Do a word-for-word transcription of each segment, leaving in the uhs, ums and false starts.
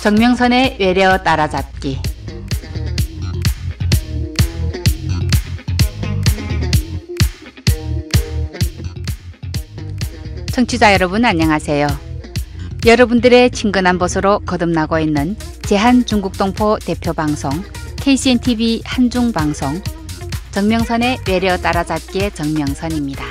정명선의 외래어 따라잡기. 청취자 여러분 안녕하세요. 여러분들의 친근한 보수로 거듭나고 있는 제한중국동포 대표방송 케이씨엔티비 한중방송 정명선의 외래어 따라잡기의 정명선입니다.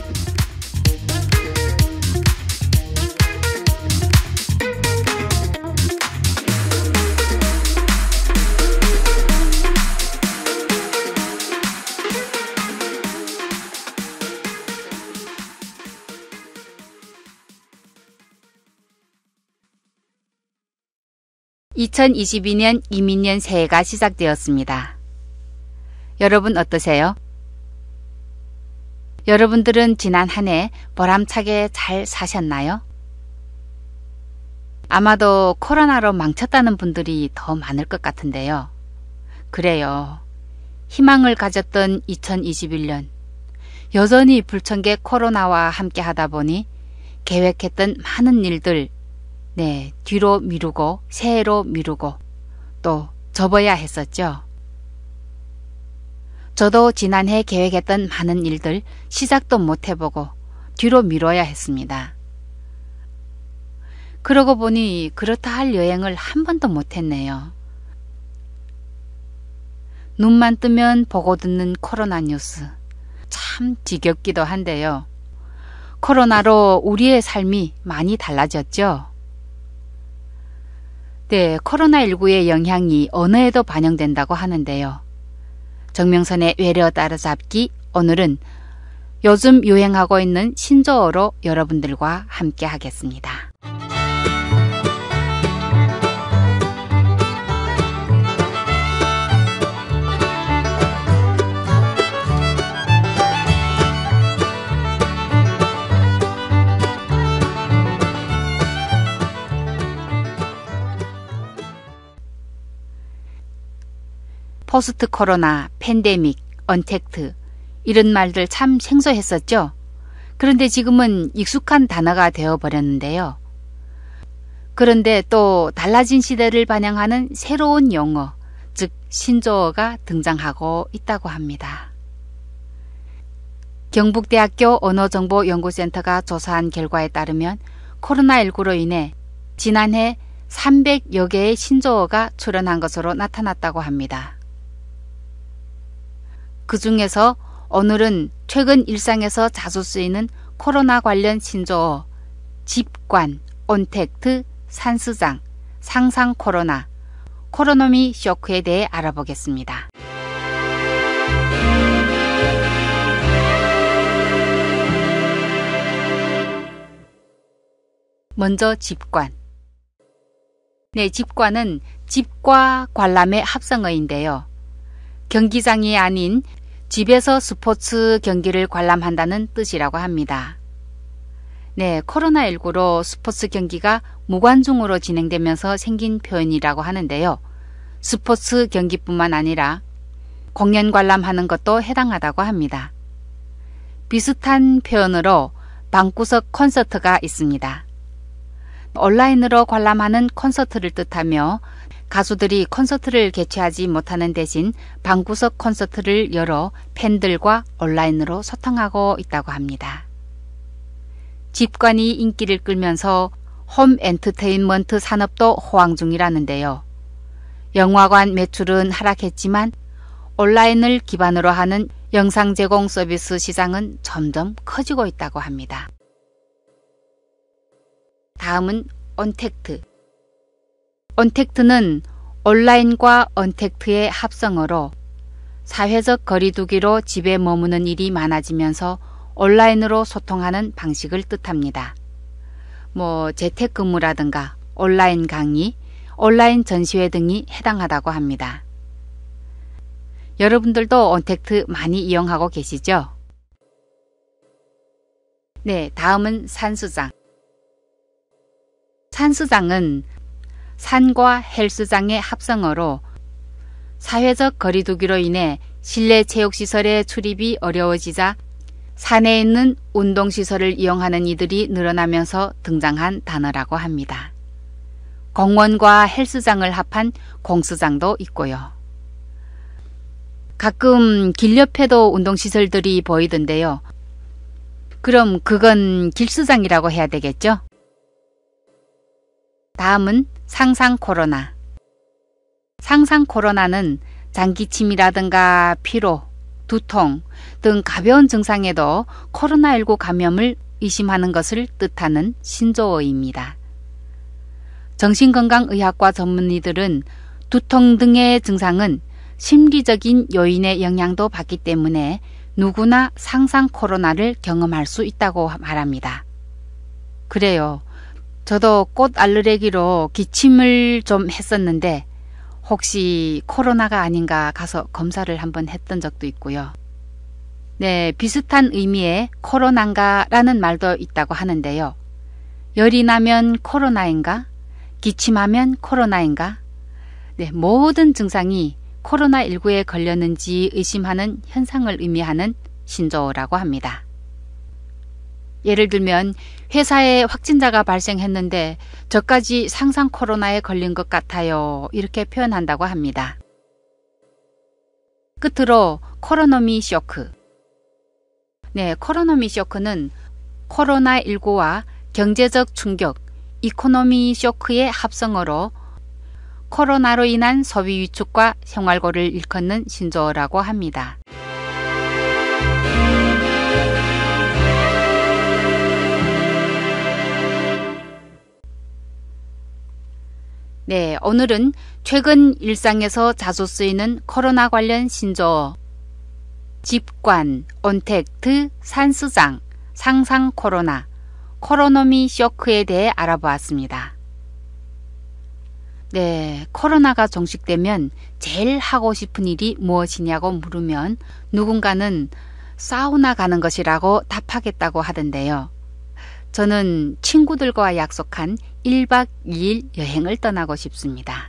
이천이십이 년 이민년 새해가 시작되었습니다. 여러분 어떠세요? 여러분들은 지난 한 해 보람차게 잘 사셨나요? 아마도 코로나로 망쳤다는 분들이 더 많을 것 같은데요. 그래요. 희망을 가졌던 이천이십일 년, 여전히 불청객 코로나와 함께 하다 보니 계획했던 많은 일들 네, 뒤로 미루고 새해로 미루고 또 접어야 했었죠. 저도 지난해 계획했던 많은 일들 시작도 못 해보고 뒤로 미뤄야 했습니다. 그러고 보니 그렇다 할 여행을 한 번도 못 했네요. 눈만 뜨면 보고 듣는 코로나 뉴스. 참 지겹기도 한데요. 코로나로 우리의 삶이 많이 달라졌죠. 네, 코로나십구의 영향이 언어에도 반영된다고 하는데요. 정명선의 외래어 따라잡기, 오늘은 요즘 유행하고 있는 신조어로 여러분들과 함께 하겠습니다. 포스트 코로나, 팬데믹, 언택트 이런 말들 참 생소했었죠. 그런데 지금은 익숙한 단어가 되어버렸는데요. 그런데 또 달라진 시대를 반영하는 새로운 용어, 즉 신조어가 등장하고 있다고 합니다. 경북대학교 언어정보연구센터가 조사한 결과에 따르면 코로나십구로 인해 지난해 삼백여 개의 신조어가 출현한 것으로 나타났다고 합니다. 그 중에서 오늘은 최근 일상에서 자주 쓰이는 코로나 관련 신조어, 집관, 온택트, 산스장, 상상 코로나, 코로노미 쇼크에 대해 알아보겠습니다. 먼저 집관. 네, 집관은 집과 관람의 합성어인데요. 경기장이 아닌 집에서 스포츠 경기를 관람한다는 뜻이라고 합니다. 네, 코로나십구로 스포츠 경기가 무관중으로 진행되면서 생긴 표현이라고 하는데요. 스포츠 경기뿐만 아니라 공연 관람하는 것도 해당하다고 합니다. 비슷한 표현으로 방구석 콘서트가 있습니다. 온라인으로 관람하는 콘서트를 뜻하며 가수들이 콘서트를 개최하지 못하는 대신 방구석 콘서트를 열어 팬들과 온라인으로 소통하고 있다고 합니다. 집관이 인기를 끌면서 홈 엔터테인먼트 산업도 호황 중이라는데요. 영화관 매출은 하락했지만 온라인을 기반으로 하는 영상 제공 서비스 시장은 점점 커지고 있다고 합니다. 다음은 온택트. 온택트는 온라인과 언택트의 합성어로 사회적 거리두기로 집에 머무는 일이 많아지면서 온라인으로 소통하는 방식을 뜻합니다. 뭐 재택근무라든가 온라인 강의, 온라인 전시회 등이 해당하다고 합니다. 여러분들도 온택트 많이 이용하고 계시죠? 네, 다음은 산수장. 산수장은 산과 헬스장의 합성어로 사회적 거리두기로 인해 실내 체육시설의 출입이 어려워지자 산에 있는 운동시설을 이용하는 이들이 늘어나면서 등장한 단어라고 합니다. 공원과 헬스장을 합한 공수장도 있고요. 가끔 길 옆에도 운동시설들이 보이던데요. 그럼 그건 길수장이라고 해야 되겠죠? 다음은 상상 코로나. 상상 코로나는 장기침이라든가 피로, 두통 등 가벼운 증상에도 코로나십구 감염을 의심하는 것을 뜻하는 신조어입니다. 정신건강의학과 전문의들은 두통 등의 증상은 심리적인 요인의 영향도 받기 때문에 누구나 상상 코로나를 경험할 수 있다고 말합니다. 그래요. 저도 꽃 알레르기로 기침을 좀 했었는데 혹시 코로나가 아닌가 가서 검사를 한번 했던 적도 있고요. 네, 비슷한 의미의 코로나인가라는 말도 있다고 하는데요. 열이 나면 코로나인가? 기침하면 코로나인가? 네, 모든 증상이 코로나십구에 걸렸는지 의심하는 현상을 의미하는 신조어라고 합니다. 예를 들면 회사에 확진자가 발생했는데 저까지 상상 코로나에 걸린 것 같아요. 이렇게 표현한다고 합니다. 끝으로 코로노미 쇼크. 네, 코로노미 쇼크는 코로나십구와 경제적 충격, 이코노미 쇼크의 합성어로 코로나로 인한 소비 위축과 생활고를 일컫는 신조어라고 합니다. 네, 오늘은 최근 일상에서 자주 쓰이는 코로나 관련 신조어, 집관, 온택트, 산수장, 상상 코로나, 코로노미 쇼크에 대해 알아보았습니다. 네, 코로나가 종식되면 제일 하고 싶은 일이 무엇이냐고 물으면 누군가는 사우나 가는 것이라고 답하겠다고 하던데요. 저는 친구들과 약속한 일 박 이 일 여행을 떠나고 싶습니다.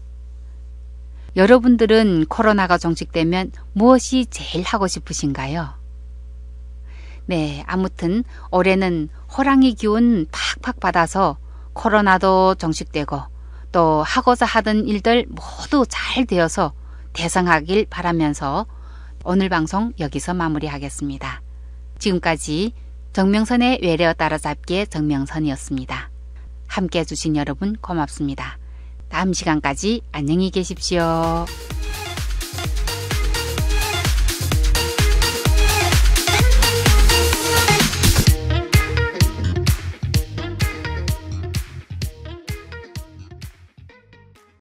여러분들은 코로나가 종식되면 무엇이 제일 하고 싶으신가요? 네, 아무튼 올해는 호랑이 기운 팍팍 받아서 코로나도 종식되고 또 하고자 하던 일들 모두 잘 되어서 대성하길 바라면서 오늘 방송 여기서 마무리하겠습니다. 지금까지 정명선의 외래어 따라잡기의 정명선이었습니다. 함께 해주신 여러분 고맙습니다. 다음 시간까지 안녕히 계십시오.